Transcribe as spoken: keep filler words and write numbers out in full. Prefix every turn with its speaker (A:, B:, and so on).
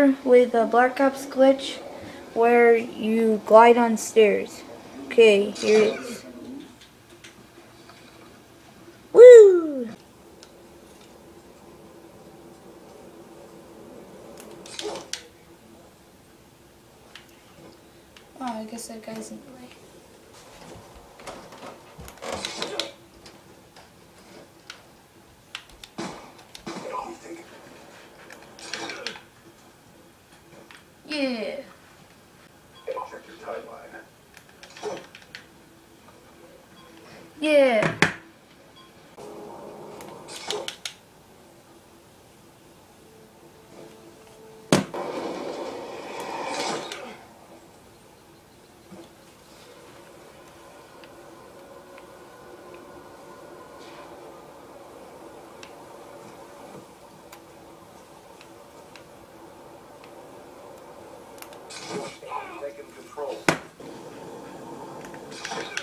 A: more with a Black Ops glitch where you glide on stairs. Okay, here it is. Woo!
B: Oh, I guess that guy's in the way. Yeah.
C: Check your timeline.
A: Yeah.
C: Taking control.